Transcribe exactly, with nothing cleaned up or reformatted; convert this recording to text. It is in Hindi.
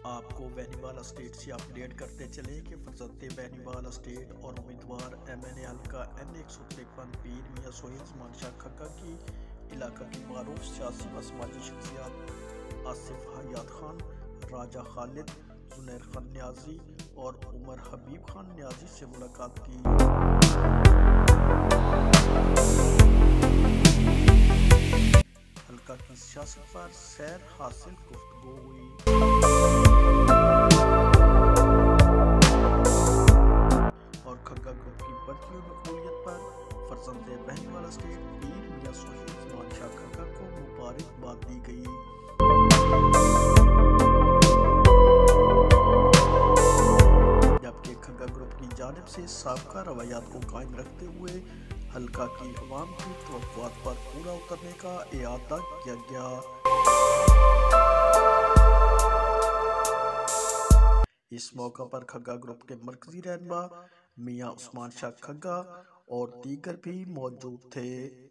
आपको बेनीवाल स्टेट से अपडेट करते चले कि फर्जंदे बेनीवाल स्टेट और उम्मीदवार एम एन ए हल्का एन एक सौ तिरपन पीर मियाँ सोहेल मानशाह खक्का की इलाका की मारूफ सियासी व समाजी शख्सियात आसिफ हयात खान, राजा खालिद, जुनैर खान न्याजी और उमर हबीब खान न्याजी से मुलाकात की। हल्का की सियासत पर सैर हासिल गुफ्तगू हुई। और खग्गा ग्रुप की बढ़ती हुई मकबूलियत पर फर्जंदे बेनीवाल स्टेट पीर मियाँ सोहेल मानशाह खक्का को मुबारकबाद दी गई। जबकि खग्गा ग्रुप की जानिब से साबका रवैयात को कायम रखते हुए हल्का की अवाम की तवक्कुआत पर पूरा उतरने का इरादा किया गया। इस मौका पर खग्गा ग्रुप के मरकजी रहनुमा मियाँ उस्मान शाह खग्गा और दीगर भी मौजूद थे।